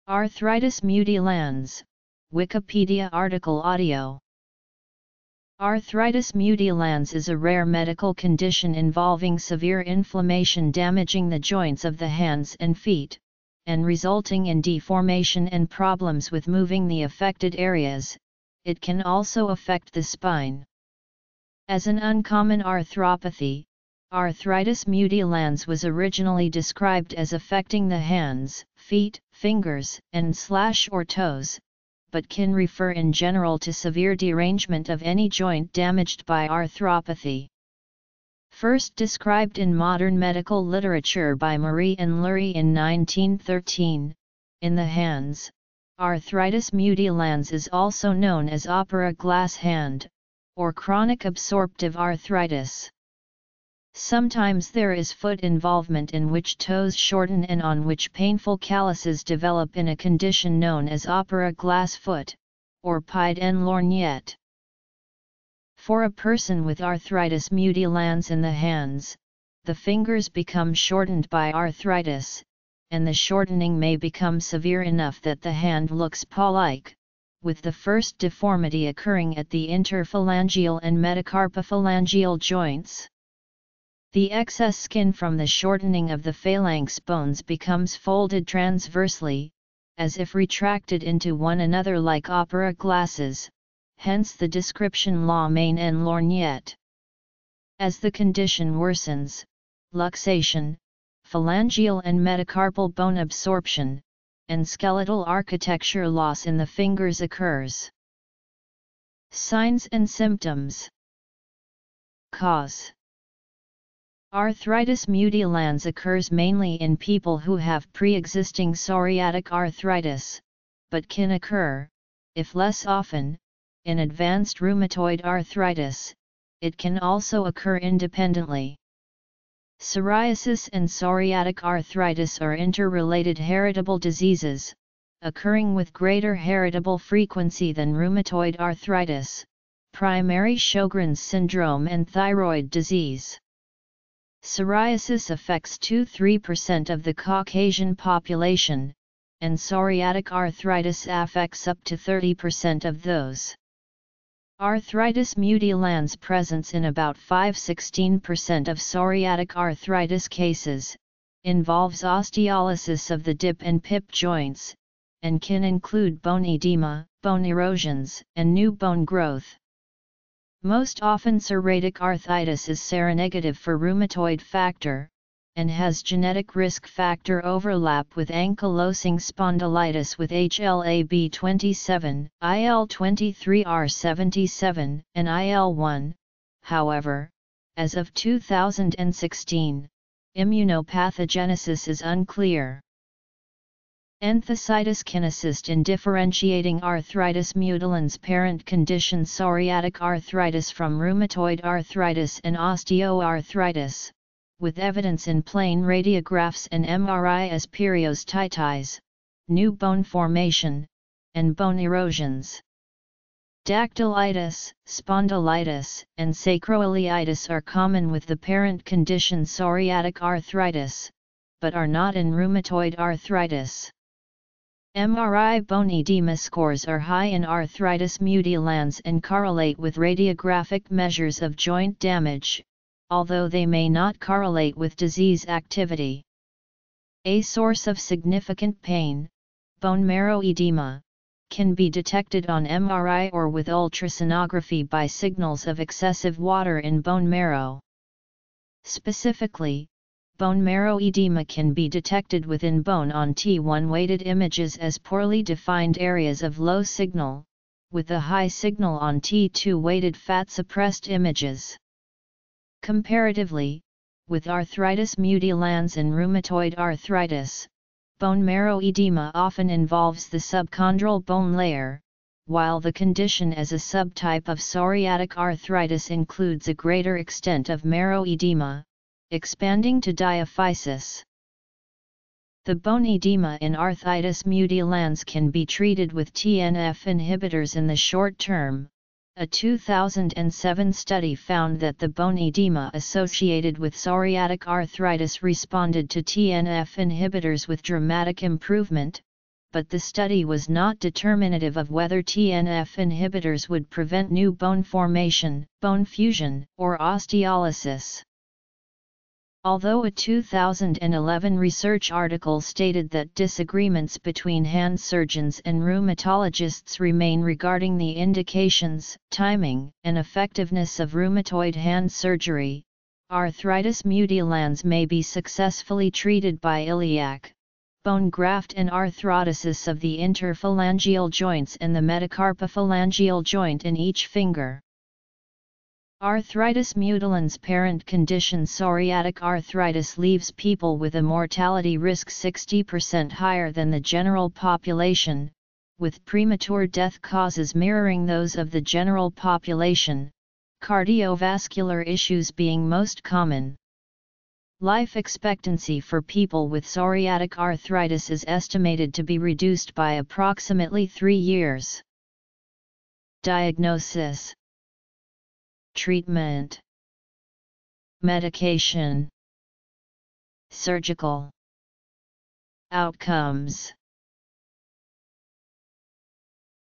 Arthritis mutilans, Wikipedia article audio. Arthritis mutilans is a rare medical condition involving severe inflammation damaging the joints of the hands and feet, and resulting in deformation and problems with moving the affected areas. It can also affect the spine. As an uncommon arthropathy, arthritis mutilans was originally described as affecting the hands, feet, fingers, and/or toes, but can refer in general to severe derangement of any joint damaged by arthropathy. First described in modern medical literature by Marie and Lurie in 1913, in the hands, arthritis mutilans is also known as opera glass hand, or chronic absorptive arthritis. Sometimes there is foot involvement in which toes shorten and on which painful calluses develop in a condition known as opera glass foot, or pied en lorgnette. For a person with arthritis mutilans in the hands, the fingers become shortened by arthritis, and the shortening may become severe enough that the hand looks paw-like, with the first deformity occurring at the interphalangeal and metacarpophalangeal joints. The excess skin from the shortening of the phalanx bones becomes folded transversely, as if retracted into one another like opera glasses, hence the description la main en lorgnette. As the condition worsens, luxation, phalangeal and metacarpal bone absorption, and skeletal architecture loss in the fingers occurs. Signs and symptoms. Cause. Arthritis mutilans occurs mainly in people who have pre-existing psoriatic arthritis, but can occur, if less often, in advanced rheumatoid arthritis. It can also occur independently. Psoriasis and psoriatic arthritis are interrelated heritable diseases, occurring with greater heritable frequency than rheumatoid arthritis, primary Sjogren's syndrome and thyroid disease. Psoriasis affects 2–3% of the Caucasian population, and psoriatic arthritis affects up to 30% of those. Arthritis mutilans presents in about 5–16% of psoriatic arthritis cases, involves osteolysis of the dip and pip joints, and can include bone edema, bone erosions, and new bone growth. Most often psoriatic arthritis is seronegative for rheumatoid factor, and has genetic risk factor overlap with ankylosing spondylitis with HLA-B27, IL-23R77, and IL-1. However, as of 2016, immunopathogenesis is unclear. Enthesitis can assist in differentiating arthritis mutilans parent condition psoriatic arthritis from rheumatoid arthritis and osteoarthritis, with evidence in plain radiographs and MRI as periostitis, new bone formation, and bone erosions. Dactylitis, spondylitis, and sacroiliitis are common with the parent condition psoriatic arthritis, but are not in rheumatoid arthritis. MRI bone edema scores are high in arthritis mutilans and correlate with radiographic measures of joint damage, although they may not correlate with disease activity. A source of significant pain, bone marrow edema, can be detected on MRI or with ultrasonography by signals of excessive water in bone marrow. Specifically, bone marrow edema can be detected within bone on T1 weighted images as poorly defined areas of low signal, with a high signal on T2 weighted fat suppressed images. Comparatively, with arthritis mutilans and rheumatoid arthritis, bone marrow edema often involves the subchondral bone layer, while the condition as a subtype of psoriatic arthritis includes a greater extent of marrow edema, expanding to diaphysis. The bone edema in arthritis mutilans can be treated with TNF inhibitors in the short term. A 2007 study found that the bone edema associated with psoriatic arthritis responded to TNF inhibitors with dramatic improvement, but the study was not determinative of whether TNF inhibitors would prevent new bone formation, bone fusion, or osteolysis. Although a 2011 research article stated that disagreements between hand surgeons and rheumatologists remain regarding the indications, timing, and effectiveness of rheumatoid hand surgery, arthritis mutilans may be successfully treated by iliac bone graft and arthrodesis of the interphalangeal joints and the metacarpophalangeal joint in each finger. Arthritis mutilans parent condition psoriatic arthritis leaves people with a mortality risk 60% higher than the general population, with premature death causes mirroring those of the general population, cardiovascular issues being most common. Life expectancy for people with psoriatic arthritis is estimated to be reduced by approximately 3 years. Diagnosis, treatment, medication, surgical outcomes.